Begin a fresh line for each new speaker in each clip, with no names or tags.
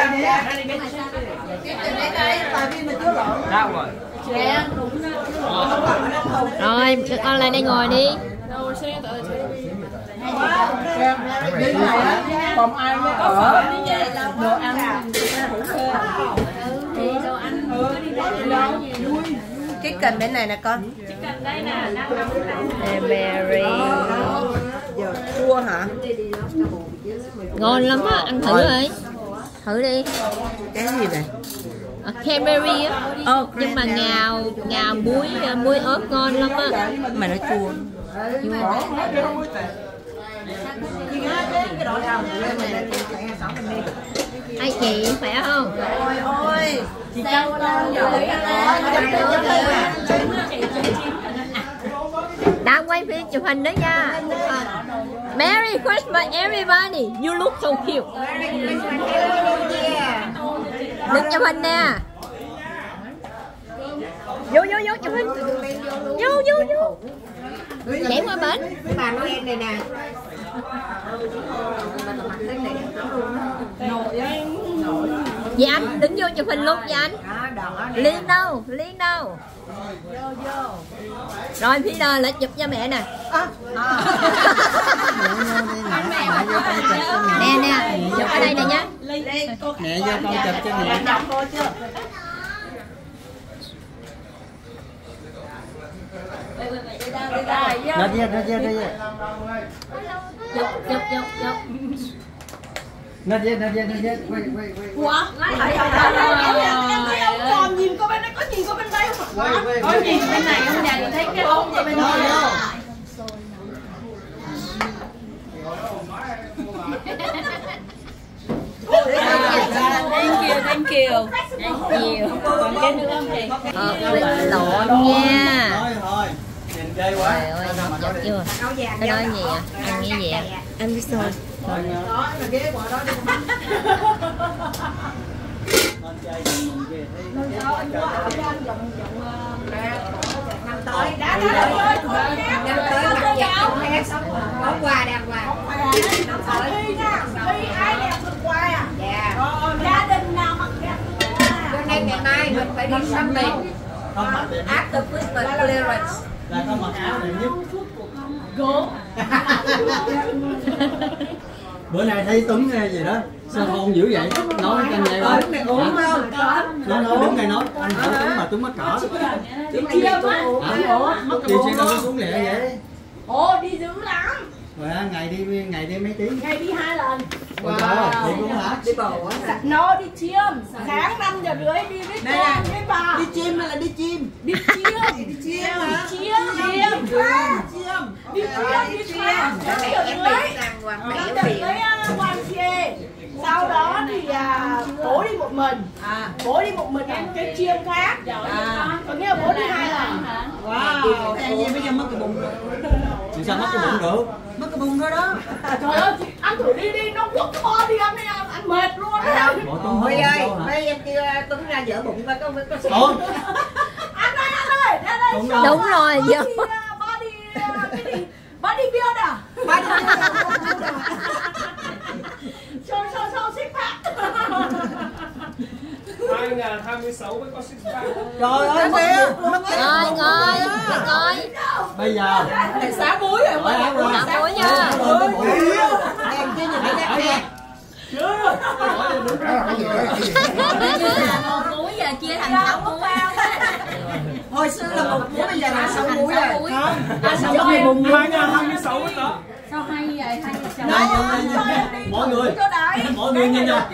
Rồi, con lại đây ngồi đi.
Còn ai mới ở đồ ăn
cái cần bên này nè con.
Berry.
Chua hả?
Ngon lắm á, ăn thử rồi. Thử đi.
Cái gì này?
Cranberry á. Nhưng mà ngào muối ớt ngon lắm á.
Mà nó chua.
Hai chị khỏe không?
Ôi chị Trâm
Đang quay phim chụp hình đó nha. Merry Christmas everybody. You look so cute. Đừng chụp hình nè. Vô chụp hình. Vô. Nhảy qua bến.
bà Noel này nè.
Dạ anh đứng vô chụp hình luôn dạ anh. Liên đâu. Rồi Peter lại chụp cho mẹ nè. Nè chụp ở đây nè nhá.
mẹ cho con chụp cho mẹ. Nó chia. Nó chia. Quay.
Ủa? Em còn nhìn có bên đây, có nhìn có bên đây không? Có nhìn bên này không nhà nhìn thấy cái ống vậy bên đây. Thank you. Còn cái nữa không chị?
Lộn nha.
Thôi. Nhìn ghê quá.
Trời ơi, chọc chưa? Cái đó gì à? Ăn cái gì à?
Ăn với xôi.
Đó là ghế quả đó đi. Năm tới đá có quà đàng hoàng. Năm tới thi ai đẹp được quà à? Dạ. Gia đình nào mặc đẹp được quà.
Cho nên ngày mai mình phải đi shopping. After Christmas clearance.
Là con mặc áo đẹp nhất. Bữa nay thấy Tuấn nghe gì đó sao hôn dữ vậy, nói canh vậy đó. Nó đứng đây nói anh hỏi Tuấn mà Tuấn mắc cỡ.
Đi chia á.
Đi xe đâu có xuống lẹ vậy.
Ồ đi dữ lắm.
Rồi ngày đi mấy tiếng.
Ngày đi 2 lần.
Ôi trời, đi cũng hả?
Đi bầu á.
Nó đi chiêm. Sáng 5 giờ rưỡi đi với con với bà.
Đi chim hay là đi chim?
Đi chiêm.
Đi chiêm hả?
Đi chiêm. Đi chiêm. 5 giờ rưỡi. 5 giờ rưỡi Hoàng Chê. Sau đó thì bố đi một mình. Bố đi một mình ăn cái chiêm khác. Còn nghĩa là bố đi 2 lần.
Wow. Em gì bây giờ mất cái bụng rồi.
Thì sao mất cái bụng được?
Mất cái bụng rồi đó.
Trời ơi, ăn thử đi, nó quất cái bo đi ăn mệt luôn á.
Huy ơi, mấy em kêu Tuấn ra dỡ bụng coi có sự.
Ăn đây, ra đây.
Đúng rồi, giờ.
Body build à? Show six pack.
2026 mới có six pack.
Trời ơi kìa.
Ngồi.
Bây giờ
Để xá muối rồi.
Xả muối nha.
Em chứ nhìn thấy đẹp.
Một muối giờ chia thành 6 muối.
Hồi xưa là 1 muối bây giờ là 6 muối rồi.
Sao hay bùng
2026 mới có.
sao hay vậy?
mọi người nhìn nè.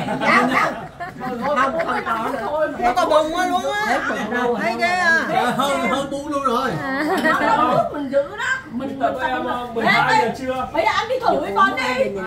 Nó có bùng quá luôn á. Thấy ghê à.
Hơn bu luôn rồi.
Mình giữ đó.
Mình tận em 12 giờ trưa.
Bây giờ anh đi thử với con đi.